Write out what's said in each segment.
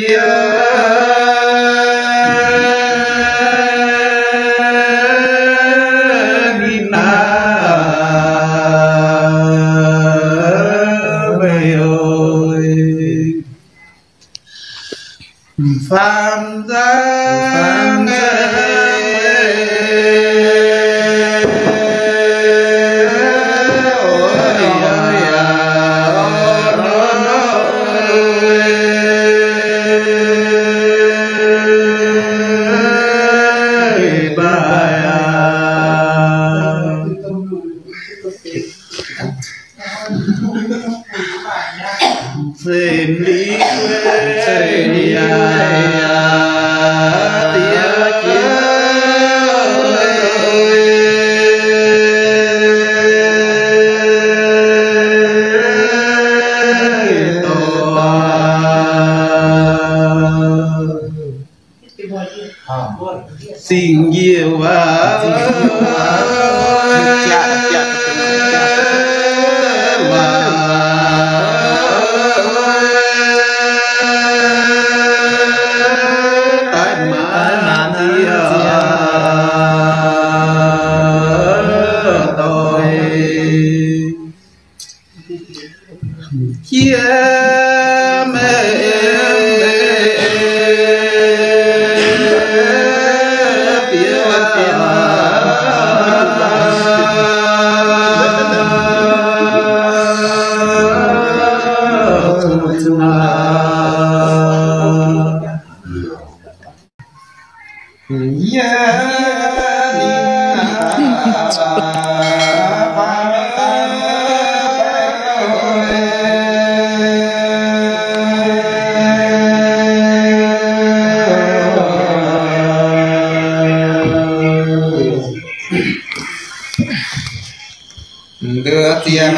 Phạm Giang Phên lý quê đi xin nhiều và chia mẹ đưa tiền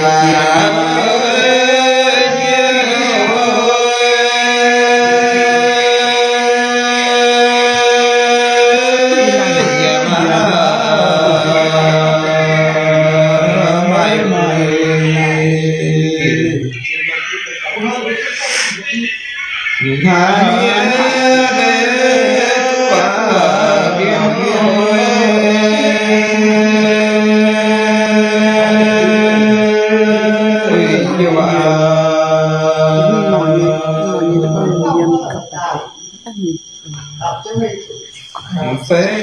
phế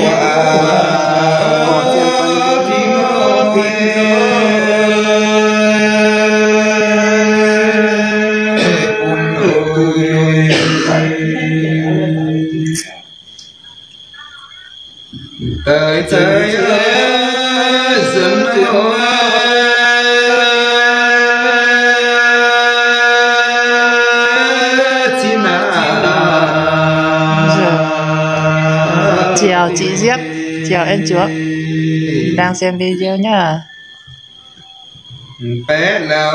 tới tới dần chào chị Diệp, chào em Chúa đang xem video nhá. Bé lâu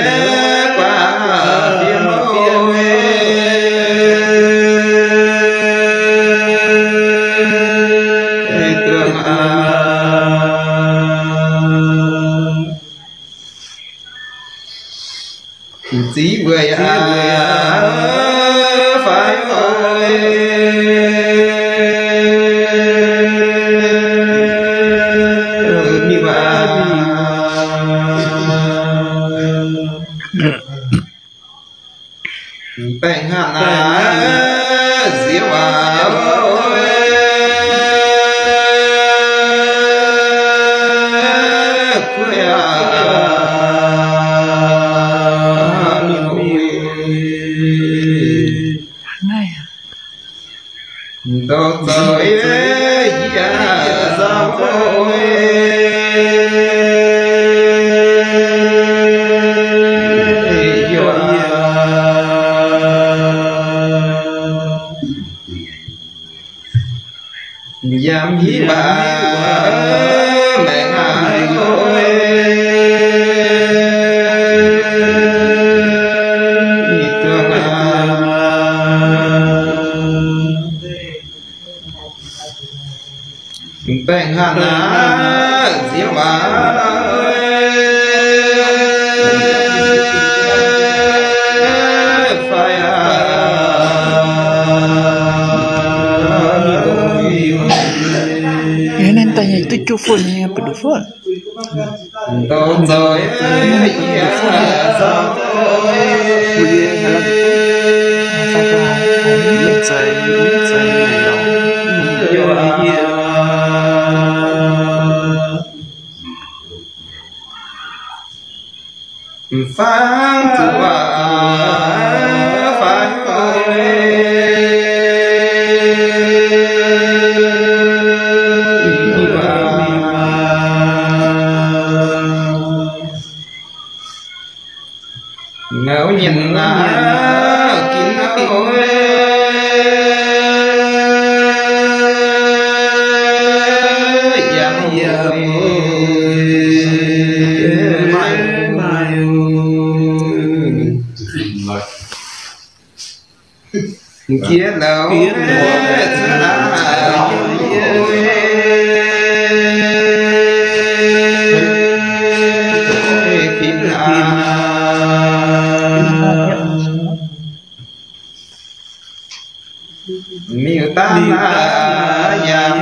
qua tiếng chỉ người phải ơi như vậy bèn hàn diệu đó tới gia giao thôi dám hí bà mẹ ngài ơi thương bèn hàn diệu phải tanya itu cufun ya pedufun. Tôi rồi sao phán thua phán ngẫu nhìn kín ôi dám kia đâu miêu ta giảm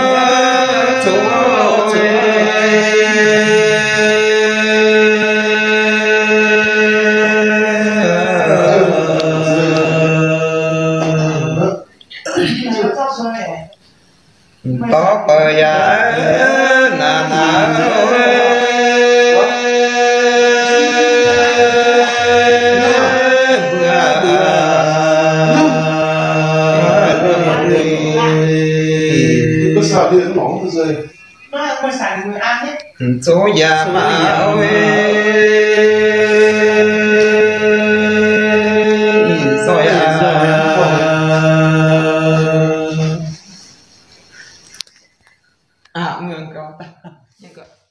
có bờ giá nà có sợ đi đến mỏng rồi nó không xài người ăn hết số già mà ôi rồi à mường có